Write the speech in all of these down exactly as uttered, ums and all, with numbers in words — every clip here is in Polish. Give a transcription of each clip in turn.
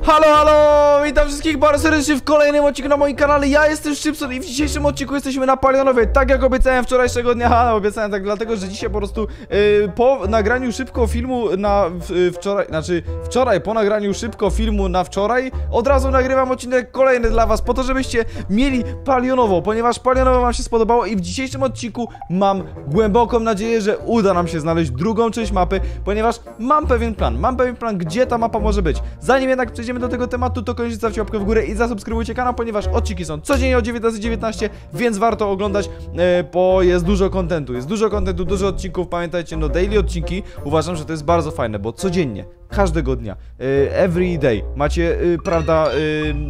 Halo, halo! Witam wszystkich bardzo serdecznie w kolejnym odcinku na moim kanale. Ja jestem Szczypson i w dzisiejszym odcinku jesteśmy na Palionowej. Tak jak obiecałem wczorajszego dnia. Ha, obiecałem tak dlatego, że dzisiaj po prostu yy, po nagraniu szybko filmu na yy, wczoraj, znaczy wczoraj po nagraniu szybko filmu na wczoraj od razu nagrywam odcinek kolejny dla was, po to żebyście mieli Palionowo, ponieważ Palionowo wam się spodobało i w dzisiejszym odcinku mam głęboką nadzieję, że uda nam się znaleźć drugą część mapy, ponieważ mam pewien plan, mam pewien plan, gdzie ta mapa może być. Zanim jednak przejdziemy do tego tematu, to koniecznie zostawcie łapkę w górę i zasubskrybujcie kanał, ponieważ odcinki są codziennie o dziewiętnasta dziewiętnaście, więc warto oglądać, e, bo jest dużo kontentu, jest dużo kontentu, dużo odcinków. Pamiętajcie, no daily odcinki uważam, że to jest bardzo fajne, bo codziennie, każdego dnia, e, every day macie, e, prawda, e,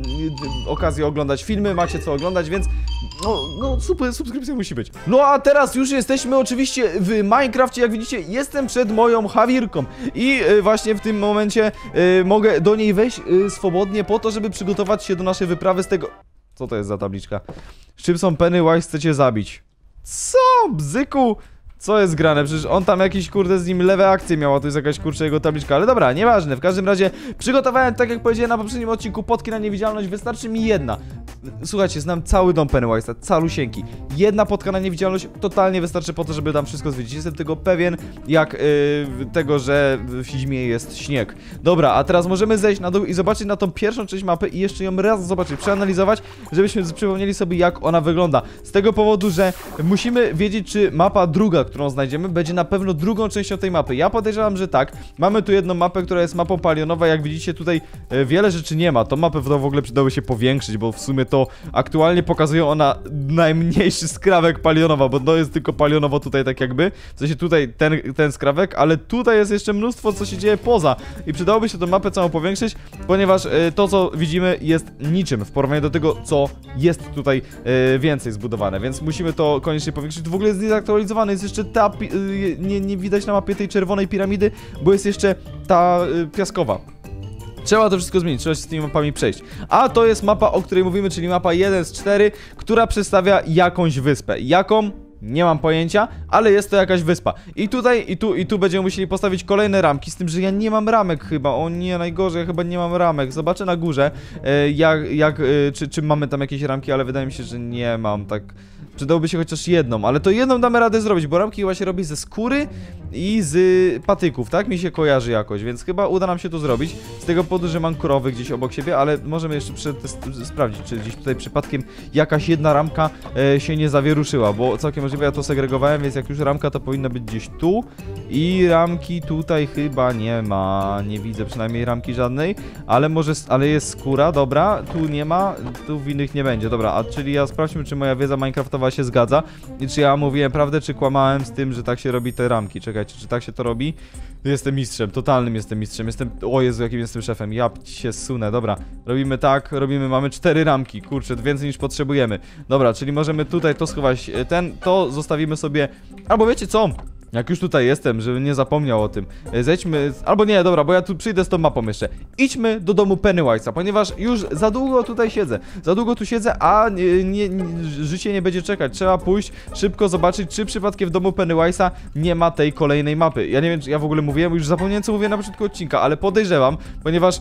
e, okazję oglądać filmy, macie co oglądać, więc no, no super, subskrypcja musi być. No a teraz już jesteśmy oczywiście w Minecrafcie, jak widzicie, jestem przed moją Hawirką i e, właśnie w tym momencie e, mogę do niej wejść e, swobodnie po to, żeby przygotować się do naszej wyprawy z tego... Co to jest za tabliczka? Szczypson Pennywise chce cię zabić. Co? Bzyku? Co jest grane? Przecież on tam jakiś, kurde, z nim lewe akcje miał, a tu jest jakaś, kurczę, jego tabliczka. Ale dobra, nieważne. W każdym razie przygotowałem, tak jak powiedziałem na poprzednim odcinku, potki na niewidzialność. Wystarczy mi jedna. Słuchajcie, znam cały dom Pennywise'a, calusieńki. Jedna potka na niewidzialność totalnie wystarczy po to, żeby tam wszystko zwiedzić. Jestem tego pewien, jak yy, tego, że w zimie jest śnieg. Dobra, a teraz możemy zejść na dół i zobaczyć na tą pierwszą część mapy i jeszcze ją raz zobaczyć, przeanalizować, żebyśmy przypomnieli sobie, jak ona wygląda. Z tego powodu, że musimy wiedzieć, czy mapa druga, którą znajdziemy, będzie na pewno drugą częścią tej mapy. Ja podejrzewam, że tak. Mamy tu jedną mapę, która jest mapą palionowa. Jak widzicie, tutaj e, wiele rzeczy nie ma. Tą mapę w ogóle przydałoby się powiększyć, bo w sumie to aktualnie pokazują ona najmniejszy skrawek palionowa, bo to jest tylko palionowo tutaj tak jakby. W sensie tutaj ten, ten skrawek, ale tutaj jest jeszcze mnóstwo, co się dzieje poza. I przydałoby się tę mapę całą powiększyć, ponieważ e, to, co widzimy, jest niczym w porównaniu do tego, co jest tutaj e, więcej zbudowane, więc musimy to koniecznie powiększyć. W ogóle jest niezaktualizowany, jest jeszcze ta, y, nie, nie widać na mapie tej czerwonej piramidy, bo jest jeszcze ta y, piaskowa. Trzeba to wszystko zmienić, trzeba się z tymi mapami przejść. A to jest mapa, o której mówimy, czyli mapa jeden z czterech, która przedstawia jakąś wyspę. Jaką? Nie mam pojęcia, ale jest to jakaś wyspa. I tutaj, i tu, i tu będziemy musieli postawić kolejne ramki, z tym, że ja nie mam ramek chyba. O nie, najgorzej, ja chyba nie mam ramek. Zobaczę na górze, e, jak, jak e, czy, czy mamy tam jakieś ramki, ale wydaje mi się, że nie mam, tak... Przydałoby się chociaż jedną, ale to jedną damy radę zrobić, bo ramki chyba się robi ze skóry i z patyków, tak? Mi się kojarzy jakoś, więc chyba uda nam się to zrobić. Z tego powodu, że mam krowy gdzieś obok siebie, ale możemy jeszcze sprawdzić, czy gdzieś tutaj przypadkiem jakaś jedna ramka e, się nie zawieruszyła, bo całkiem możliwe, ja to segregowałem, więc jak już ramka, to powinna być gdzieś tu i ramki tutaj chyba nie ma, nie widzę przynajmniej ramki żadnej, ale może, ale jest skóra, dobra, tu nie ma, tu w innych nie będzie, dobra, a czyli ja sprawdźmy, czy moja wiedza minecraftowa się zgadza i czy ja mówiłem prawdę, czy kłamałem z tym, że tak się robi te ramki. Czekajcie, czy tak się to robi? Jestem mistrzem, totalnym jestem mistrzem, jestem... O Jezu, jakim jestem szefem, ja się zsunę, dobra. Robimy tak, robimy, mamy cztery ramki, kurczę, więcej niż potrzebujemy. Dobra, czyli możemy tutaj to schować, ten, to zostawimy sobie... Albo wiecie co? Jak już tutaj jestem, żebym nie zapomniał o tym, zejdźmy, albo nie, dobra, bo ja tu przyjdę z tą mapą jeszcze. Idźmy do domu Pennywise'a, ponieważ już za długo tutaj siedzę, za długo tu siedzę, a nie, nie, nie, życie nie będzie czekać. Trzeba pójść, szybko zobaczyć, czy przypadkiem w domu Pennywise'a nie ma tej kolejnej mapy. Ja nie wiem, czy ja w ogóle mówiłem, już zapomniałem, co mówiłem na początku odcinka, ale podejrzewam, ponieważ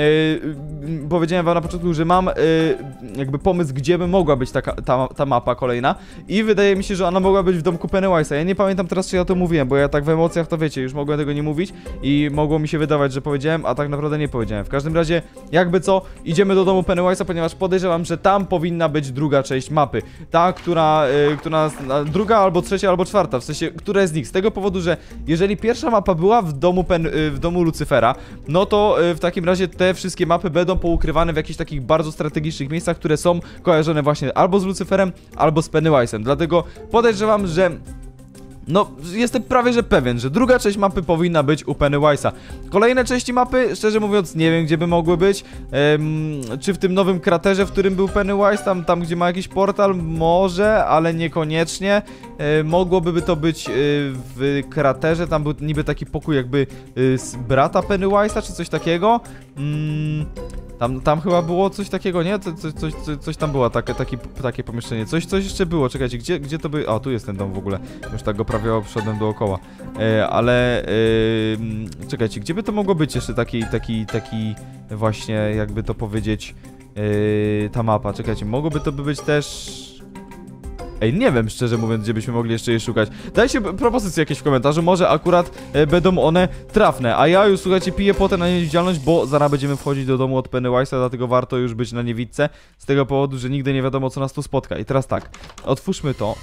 yy, powiedziałem wam na początku, że mam yy, jakby pomysł, gdzie by mogła być taka, ta, ta mapa kolejna i wydaje mi się, że ona mogła być w domku Pennywise'a. Ja nie pamiętam teraz, czy ja to mówiłem. Mówiłem, bo ja tak w emocjach to wiecie, już mogłem tego nie mówić i mogło mi się wydawać, że powiedziałem, a tak naprawdę nie powiedziałem. W każdym razie, jakby co, idziemy do domu Pennywise'a, ponieważ podejrzewam, że tam powinna być druga część mapy. Ta, która, yy, która druga albo trzecia albo czwarta, w sensie, która z nich. Z tego powodu, że jeżeli pierwsza mapa była w domu, Pen, yy, w domu Lucyfera, no to yy, w takim razie te wszystkie mapy będą poukrywane w jakichś takich bardzo strategicznych miejscach, które są kojarzone właśnie albo z Lucyferem, albo z Pennywise'em. Dlatego podejrzewam, że no, jestem prawie że pewien, że druga część mapy powinna być u Pennywise'a. Kolejne części mapy, szczerze mówiąc, nie wiem, gdzie by mogły być. Ehm, czy w tym nowym kraterze, w którym był Pennywise, tam, tam gdzie ma jakiś portal? Może, ale niekoniecznie. Ehm, mogłoby to być yy, w kraterze, tam był niby taki pokój jakby yy, z brata Pennywise'a, czy coś takiego. Mm, Tam, tam chyba było coś takiego, nie? Co, co, coś, coś, coś tam było, takie, takie, takie pomieszczenie. Coś, coś jeszcze było, czekajcie, gdzie, gdzie to by... O, tu jest ten dom w ogóle. Już tak go prawie obszedłem dookoła. E, ale... E, czekajcie, gdzie by to mogło być jeszcze taki, taki, taki... Właśnie, jakby to powiedzieć... E, ta mapa, czekajcie, mogłoby to by być też... Ej, nie wiem, szczerze mówiąc, gdzie byśmy mogli jeszcze je szukać. Dajcie propozycje jakieś w komentarzu, może akurat e, będą one trafne. A ja już, słuchajcie, piję potę na niewidzialność, bo zaraz będziemy wchodzić do domu od Pennywise'a, dlatego warto już być na niewidce. Z tego powodu, że nigdy nie wiadomo, co nas tu spotka. I teraz tak, otwórzmy to.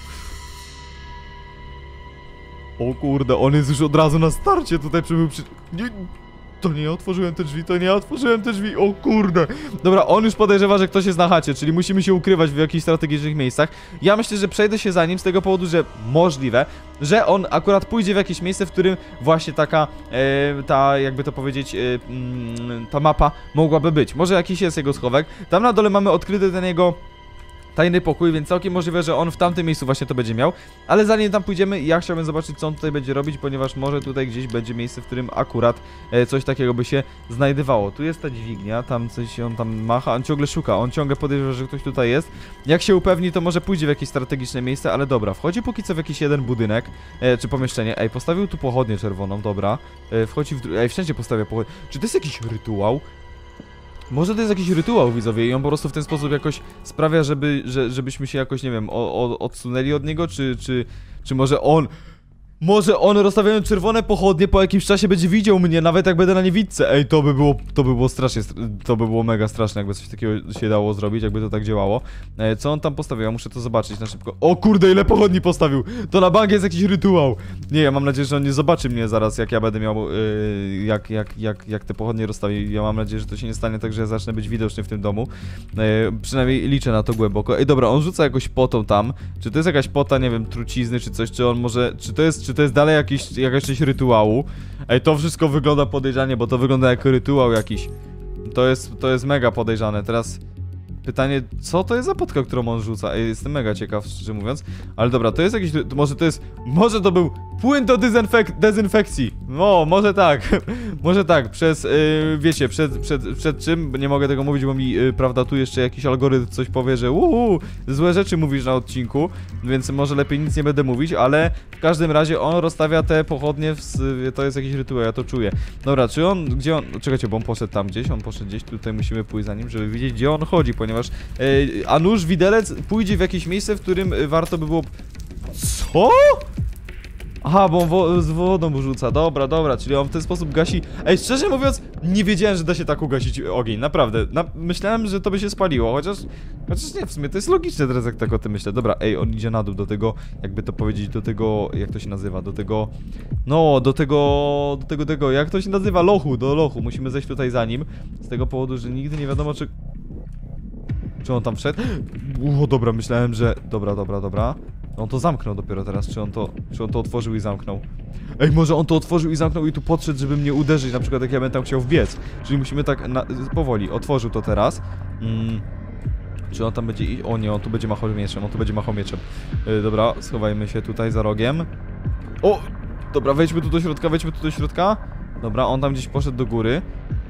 O kurde, on jest już od razu na starcie tutaj przybył przy... Nie... To nie ja otworzyłem te drzwi, to nie ja otworzyłem te drzwi, o kurde. Dobra, on już podejrzewa, że ktoś jest na chacie, czyli musimy się ukrywać w jakichś strategicznych miejscach. Ja myślę, że przejdę się za nim z tego powodu, że możliwe, że on akurat pójdzie w jakieś miejsce, w którym właśnie taka, e, ta, jakby to powiedzieć, e, mm, ta mapa mogłaby być. Może jakiś jest jego schowek. Tam na dole mamy odkryty ten jego... tajny pokój, więc całkiem możliwe, że on w tamtym miejscu właśnie to będzie miał. Ale zanim tam pójdziemy, ja chciałbym zobaczyć, co on tutaj będzie robić, ponieważ może tutaj gdzieś będzie miejsce, w którym akurat e, coś takiego by się znajdowało. Tu jest ta dźwignia, tam coś on tam macha, on ciągle szuka, on ciągle podejrzewa, że ktoś tutaj jest. Jak się upewni, to może pójdzie w jakieś strategiczne miejsce, ale dobra, wchodzi póki co w jakiś jeden budynek, e, czy pomieszczenie. Ej, postawił tu pochodnię czerwoną, dobra. E, wchodzi w... Ej, wszędzie postawia pochodnię. Czy to jest jakiś rytuał? Może to jest jakiś rytuał, widzowie, i on po prostu w ten sposób jakoś sprawia, żeby, że, żebyśmy się jakoś, nie wiem, o, o, odsunęli od niego, czy, czy, czy może on... Może on, rozstawiając czerwone pochodnie, po jakimś czasie będzie widział mnie, nawet jak będę na niewidce. Ej, to by było, to by było strasznie, to by było mega straszne, jakby coś takiego się dało zrobić, jakby to tak działało. E, co on tam postawił? Ja muszę to zobaczyć na szybko. O kurde, ile pochodni postawił! To na bank jest jakiś rytuał! Nie, ja mam nadzieję, że on nie zobaczy mnie zaraz, jak ja będę miał, yy, jak, jak, jak, jak te pochodnie rozstawi. Ja mam nadzieję, że to się nie stanie tak, że ja zacznę być widoczny w tym domu. E, przynajmniej liczę na to głęboko. Ej, dobra, on rzuca jakąś potą tam. Czy to jest jakaś pota, nie wiem, trucizny, czy coś, czy on może, czy to jest, czy Czy to jest dalej jakiś, jakaś część rytuału? Ej, to wszystko wygląda podejrzanie, bo to wygląda jak rytuał jakiś. To jest, to jest mega podejrzane. Teraz pytanie, co to jest za potka, którą on rzuca? Ej, jestem mega ciekaw, szczerze mówiąc. Ale dobra, to jest jakiś, to może to jest, może to był płyn do dezynfek dezynfekcji. No, może tak. Może tak, przez, yy, wiecie, przed, przed, przed czym? Nie mogę tego mówić, bo mi, yy, prawda, tu jeszcze jakiś algorytm coś powie, że uuu, złe rzeczy mówisz na odcinku, więc może lepiej nic nie będę mówić, ale w każdym razie on rozstawia te pochodnie, w, to jest jakiś rytuał, ja to czuję. Dobra, czy on, gdzie on, czekajcie, bo on poszedł tam gdzieś, on poszedł gdzieś, tutaj musimy pójść za nim, żeby widzieć, gdzie on chodzi, ponieważ, yy, a nóż widelec pójdzie w jakieś miejsce, w którym warto by było... Co? Aha, bo on wo z wodą rzuca, dobra, dobra, czyli on w ten sposób gasi... Ej, szczerze mówiąc, nie wiedziałem, że da się tak ugasić ogień, naprawdę. Na myślałem, że to by się spaliło, chociaż... Chociaż nie, w sumie to jest logiczne teraz, jak tak o tym myślę. Dobra, ej, on idzie na dół do tego, jakby to powiedzieć, do tego... Jak to się nazywa? Do tego... No, do tego... Do tego, tego, jak to się nazywa? Lochu, do lochu. Musimy zejść tutaj za nim. Z tego powodu, że nigdy nie wiadomo, czy... Czy on tam wszedł? O, dobra, myślałem, że... Dobra, dobra, dobra. On to zamknął dopiero teraz, czy on to, czy on to otworzył i zamknął? Ej, może on to otworzył i zamknął i tu podszedł, żeby mnie uderzyć, na przykład jak ja bym tam chciał wbiec. Czyli musimy tak na, powoli, otworzył to teraz. Mm. Czy on tam będzie iść? O nie, on tu będzie machał mieczem, on tu będzie machał mieczem. Yy, dobra, schowajmy się tutaj za rogiem. O! Dobra, wejdźmy tu do środka, wejdźmy tu do środka. Dobra, on tam gdzieś poszedł do góry.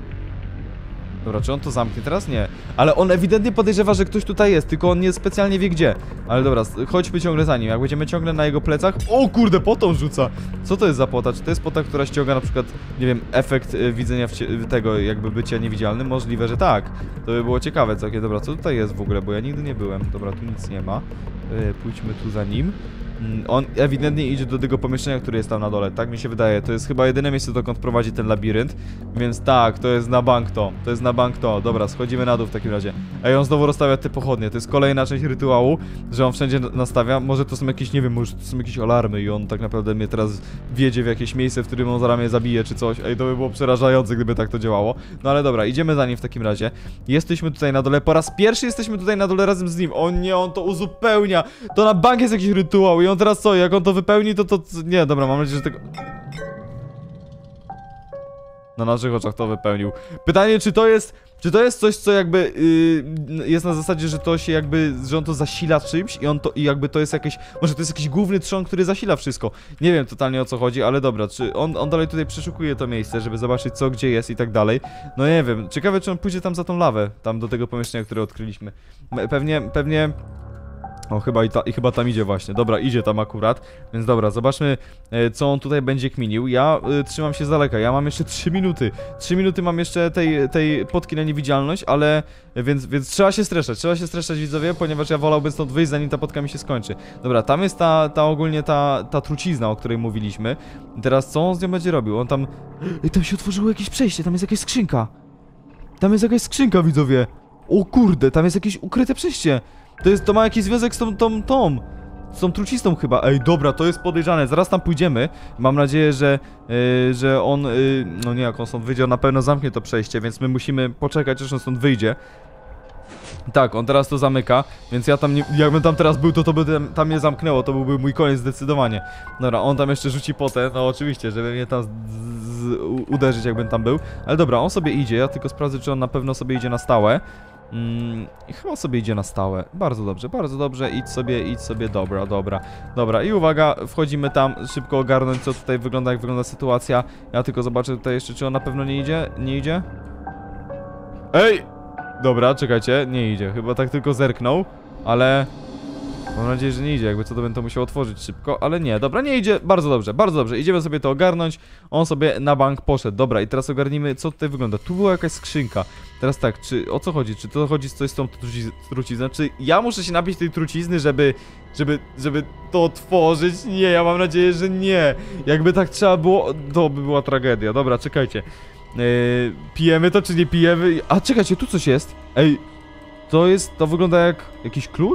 Dobra, czy on to zamknie teraz? Nie. Ale on ewidentnie podejrzewa, że ktoś tutaj jest, tylko on nie specjalnie wie gdzie. Ale dobra, chodźmy ciągle za nim. Jak będziemy ciągle na jego plecach... O kurde, potą rzuca! Co to jest za pota? Czy to jest pota, która ściąga na przykład, nie wiem, efekt y, widzenia w tego, jakby bycia niewidzialnym? Możliwe, że tak. To by było ciekawe całkiem. Dobra, co tutaj jest w ogóle? Bo ja nigdy nie byłem. Dobra, tu nic nie ma. Y, pójdźmy tu za nim. On ewidentnie idzie do tego pomieszczenia, które jest tam na dole, tak mi się wydaje. To jest chyba jedyne miejsce, dokąd prowadzi ten labirynt. Więc tak, to jest na bank to. To jest na bank to. Dobra, schodzimy na dół w takim razie. Ej, on znowu rozstawia te pochodnie. To jest kolejna część rytuału, że on wszędzie nastawia. Może to są jakieś, nie wiem, może to są jakieś alarmy i on tak naprawdę mnie teraz wiedzie w jakieś miejsce, w którym on zaraz mnie zabije czy coś. Ej, to by było przerażające, gdyby tak to działało. No ale dobra, idziemy za nim w takim razie. Jesteśmy tutaj na dole. Po raz pierwszy jesteśmy tutaj na dole razem z nim. O nie, on to uzupełnia. To na bank jest jakiś rytuał i on teraz co? Jak on to wypełni, to to... Nie, dobra, mam nadzieję, że tego... Na naszych oczach to wypełnił. Pytanie, czy to jest Czy to jest coś, co jakby yy, jest na zasadzie, że to się jakby, że on to zasila czymś i on to, i jakby to jest jakieś, może to jest jakiś główny trzon, który zasila wszystko. Nie wiem totalnie o co chodzi, ale dobra, czy on, on dalej tutaj przeszukuje to miejsce, żeby zobaczyć co, gdzie jest i tak dalej. No nie wiem, ciekawe czy on pójdzie tam za tą lawę, tam do tego pomieszczenia, które odkryliśmy. Pewnie, pewnie... O, chyba i, ta, i chyba tam idzie właśnie. Dobra, idzie tam akurat. Więc dobra, zobaczmy, e, co on tutaj będzie kminił. Ja e, trzymam się z daleka. Ja mam jeszcze trzy minuty. trzy minuty mam jeszcze tej, tej potki na niewidzialność, ale... E, więc, więc trzeba się streszczać. Trzeba się streszczać, widzowie, ponieważ ja wolałbym stąd wyjść, zanim ta potka mi się skończy. Dobra, tam jest ta, ta ogólnie ta, ta trucizna, o której mówiliśmy. Teraz co on z nią będzie robił? On tam... Ej, tam się otworzyło jakieś przejście. Tam jest jakaś skrzynka. Tam jest jakaś skrzynka, widzowie. O kurde, tam jest jakieś ukryte przejście. To jest, to ma jakiś związek z tą, tą, tą, z tą trucistą chyba. Ej, dobra, to jest podejrzane, zaraz tam pójdziemy. Mam nadzieję, że, yy, że on, yy, no nie, jak on stąd wyjdzie, on na pewno zamknie to przejście, więc my musimy poczekać, aż on stąd wyjdzie. Tak, on teraz to zamyka, więc ja tam nie, jakbym tam teraz był, to to by tam, tam mnie zamknęło, to byłby mój koniec zdecydowanie. Dobra, on tam jeszcze rzuci potę, no oczywiście, żeby mnie tam z, z, uderzyć, jakbym tam był. Ale dobra, on sobie idzie, ja tylko sprawdzę, czy on na pewno sobie idzie na stałe. Mm, i chyba sobie idzie na stałe. Bardzo dobrze, bardzo dobrze. Idź sobie, idź sobie. Dobra, dobra. Dobra, i uwaga, wchodzimy tam, szybko ogarnąć, co tutaj wygląda, jak wygląda sytuacja. Ja tylko zobaczę tutaj jeszcze, czy on na pewno nie idzie. Nie idzie? Ej! Dobra, czekajcie, nie idzie. Chyba tak tylko zerknął, ale... Mam nadzieję, że nie idzie, jakby co to będę to musiał otworzyć szybko, ale nie, dobra, nie idzie, bardzo dobrze, bardzo dobrze, idziemy sobie to ogarnąć, on sobie na bank poszedł, dobra, i teraz ogarnijmy, co tutaj wygląda, tu była jakaś skrzynka, teraz tak, czy, o co chodzi, czy to chodzi z coś z tą trucizną, czy ja muszę się napić tej trucizny, żeby, żeby, żeby to otworzyć, nie, ja mam nadzieję, że nie, jakby tak trzeba było, to by była tragedia, dobra, czekajcie, yy, pijemy to, czy nie pijemy, a czekajcie, tu coś jest, ej, to jest, to wygląda jak jakiś klucz?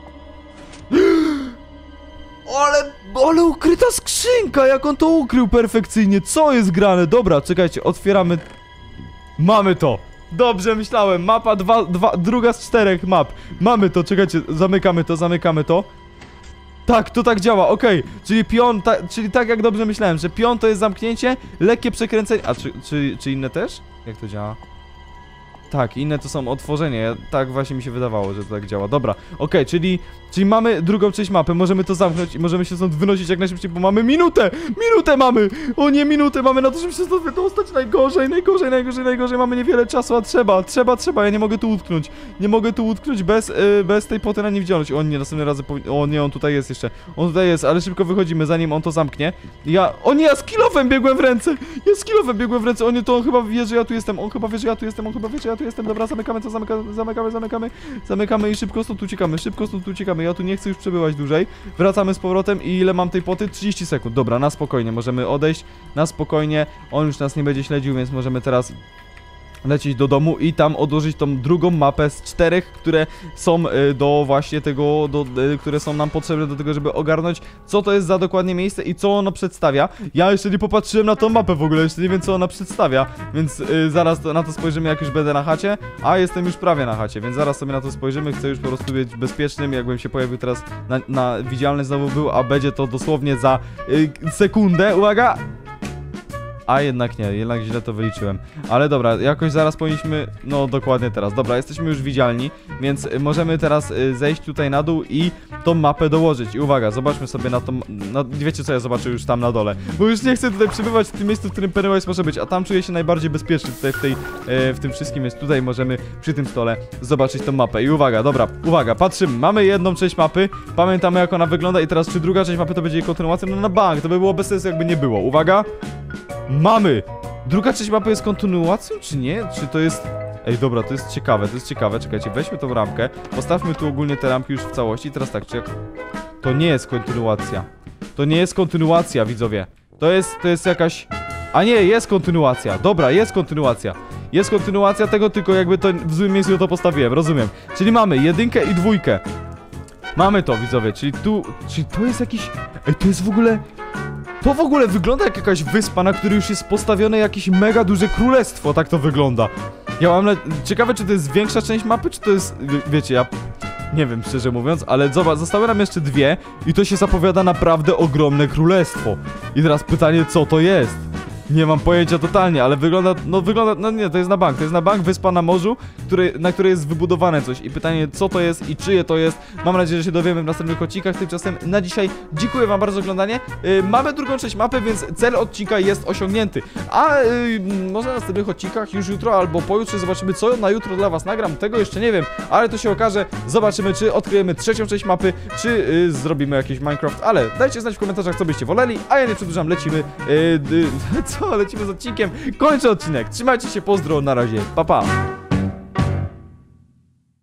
Ale, ale ukryta skrzynka, jak on to ukrył perfekcyjnie, co jest grane? Dobra, czekajcie, otwieramy. Mamy to. Dobrze myślałem, mapa dwa, dwa, druga z czterech map. Mamy to, czekajcie, zamykamy to, zamykamy to. Tak, to tak działa, okej, okay. Czyli pion, ta, czyli tak jak dobrze myślałem, że pion to jest zamknięcie, lekkie przekręcenie. A czy, czy, czy inne też? Jak to działa? Tak, inne to są otworzenie, tak właśnie mi się wydawało, że to tak działa. Dobra, okej, okay, czyli, czyli mamy drugą część mapy, możemy to zamknąć i możemy się stąd wynosić jak najszybciej, bo mamy minutę! Minutę mamy! O nie, minutę mamy na to, żeby się stąd wydostać. Najgorzej, najgorzej, najgorzej, najgorzej, mamy niewiele czasu, a trzeba, trzeba, trzeba, ja nie mogę tu utknąć. Nie mogę tu utknąć bez, yy, bez tej poty na niewidzialność. O nie, następnym razem powi... O nie, on tutaj jest jeszcze. On tutaj jest, ale szybko wychodzimy, zanim on to zamknie. Ja... O nie, ja z kilofem biegłem w ręce! Ja z kilofem biegłem w ręce, o nie, to on chyba wie, że ja tu jestem, on chyba wie, że ja tu jestem, on chyba wie, że ja tu jestem. Dobra, zamykamy to, zamykamy, zamykamy, zamykamy, zamykamy i szybko stąd uciekamy, szybko stąd uciekamy. Ja tu nie chcę już przebywać dłużej. Wracamy z powrotem i ile mam tej poty? trzydzieści sekund. Dobra, na spokojnie, możemy odejść, na spokojnie. On już nas nie będzie śledził, więc możemy teraz lecieć do domu i tam odłożyć tą drugą mapę z czterech, które są y, do właśnie tego, do, y, które są nam potrzebne do tego, żeby ogarnąć, co to jest za dokładnie miejsce i co ono przedstawia. Ja jeszcze nie popatrzyłem na tą mapę w ogóle, jeszcze nie wiem, co ona przedstawia, więc y, zaraz to, na to spojrzymy, jak już będę na chacie, a jestem już prawie na chacie, więc zaraz sobie na to spojrzymy. Chcę już po prostu być bezpiecznym, jakbym się pojawił teraz na, na widzialny znowu był, a będzie to dosłownie za y, sekundę. Uwaga! A jednak nie, jednak źle to wyliczyłem. Ale dobra, jakoś zaraz powinniśmy... No dokładnie teraz. Dobra, jesteśmy już widzialni, więc możemy teraz zejść tutaj na dół i tą mapę dołożyć. I uwaga, zobaczmy sobie na tą... Na... Wiecie co ja zobaczę już tam na dole. Bo już nie chcę tutaj przebywać w tym miejscu, w którym Pennywise może być, a tam czuję się najbardziej bezpieczny tutaj w tej... w tym wszystkim, więc tutaj możemy przy tym stole zobaczyć tą mapę. I uwaga, dobra, uwaga, patrzymy. Mamy jedną część mapy, pamiętamy jak ona wygląda i teraz czy druga część mapy to będzie jej kontynuacją? No na bank, to by było bez sensu jakby nie było. Uwaga! Mamy! Druga część mapy jest kontynuacją, czy nie? Czy to jest... Ej, dobra, to jest ciekawe, to jest ciekawe. Czekajcie, weźmy tą ramkę, postawmy tu ogólnie te ramki już w całości. Teraz tak, czy jak... To nie jest kontynuacja. To nie jest kontynuacja, widzowie. To jest, to jest jakaś... A nie, jest kontynuacja. Dobra, jest kontynuacja. Jest kontynuacja tego, tylko jakby to w złym miejscu to postawiłem, rozumiem. Czyli mamy jedynkę i dwójkę. Mamy to, widzowie, czyli tu... Czyli to jest jakiś... Ej, to jest w ogóle... To w ogóle wygląda jak jakaś wyspa, na której już jest postawione jakieś mega duże królestwo, tak to wygląda. Ja mam na... Ciekawe, czy to jest większa część mapy, czy to jest... Wiecie, ja... Nie wiem, szczerze mówiąc, ale zobacz, zostały nam jeszcze dwie i to się zapowiada naprawdę ogromne królestwo. I teraz pytanie, co to jest? Nie mam pojęcia totalnie, ale wygląda, no wygląda, no nie, to jest na bank, to jest na bank, wyspa na morzu, który, na której jest wybudowane coś i pytanie, co to jest i czyje to jest. Mam nadzieję, że się dowiemy w następnych odcinkach. Tymczasem na dzisiaj dziękuję wam bardzo za oglądanie. Yy, mamy drugą część mapy, więc cel odcinka jest osiągnięty. A yy, może w następnych odcinkach już jutro albo pojutrze zobaczymy, co na jutro dla was nagram. Tego jeszcze nie wiem, ale to się okaże. Zobaczymy, czy odkryjemy trzecią część mapy, czy yy, zrobimy jakiś Minecraft, ale dajcie znać w komentarzach, co byście woleli, a ja nie przedłużam, lecimy. Yy, yy, co? Lecimy z odcinkiem. Kończę odcinek. Trzymajcie się, pozdro, na razie. Pa, pa.